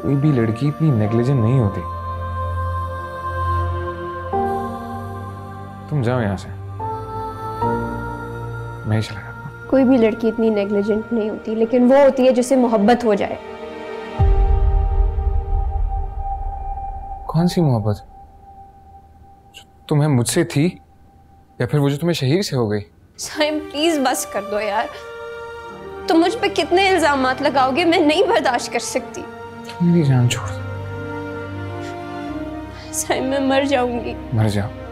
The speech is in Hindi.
कोई भी लड़की इतनी नेग्लिजेंट नहीं होती। तुम जाओ यहां से, मैं ही चला जाता हूं। कोई भी लड़की इतनी नेग्लिजेंट नहीं होती, लेकिन वो होती है जिसे मोहब्बत हो जाए। कौन सी मोहब्बत? जो तुम्हें मुझसे थी, या फिर वो जो तुम्हें शहीर से हो गई? साइम प्लीज बस कर दो यार। तुम मुझ पे कितने इल्जामात लगाओगे, मैं नहीं बर्दाश्त कर सकती। मेरी जान छोड़ दो। साइम मैं मर जाऊंगी। मर जाओ।